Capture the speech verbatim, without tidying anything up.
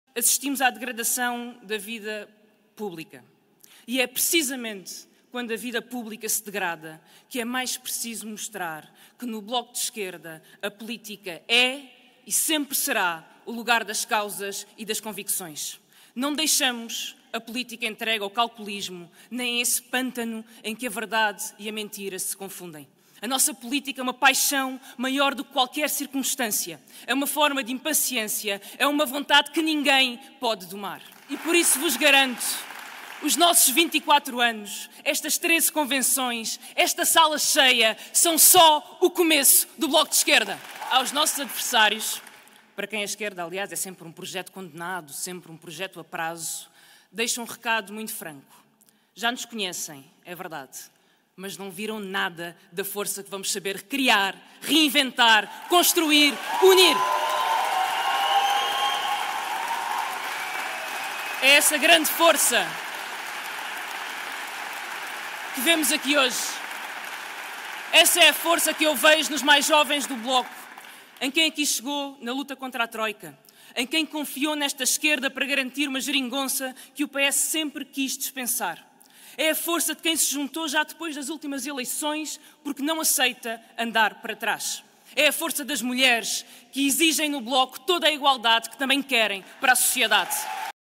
assistimos à degradação da vida pública. E é precisamente quando a vida pública se degrada que é mais preciso mostrar que no Bloco de Esquerda a política é e sempre será o lugar das causas e das convicções. Não deixamos a política entregue ao calculismo, nem a esse pântano em que a verdade e a mentira se confundem. A nossa política é uma paixão maior do que qualquer circunstância. É uma forma de impaciência, é uma vontade que ninguém pode domar. E por isso vos garanto, os nossos vinte e quatro anos, estas treze convenções, esta sala cheia, são só o começo do Bloco de Esquerda. Aos nossos adversários, para quem a esquerda, aliás, é sempre um projeto condenado, sempre um projeto a prazo, deixo um recado muito franco. Já nos conhecem, é verdade, mas não viram nada da força que vamos saber criar, reinventar, construir, unir. É essa grande força que vemos aqui hoje. Essa é a força que eu vejo nos mais jovens do Bloco, em quem aqui chegou na luta contra a Troika, em quem confiou nesta esquerda para garantir uma geringonça que o P S sempre quis dispensar. É a força de quem se juntou já depois das últimas eleições porque não aceita andar para trás. É a força das mulheres que exigem no Bloco toda a igualdade que também querem para a sociedade.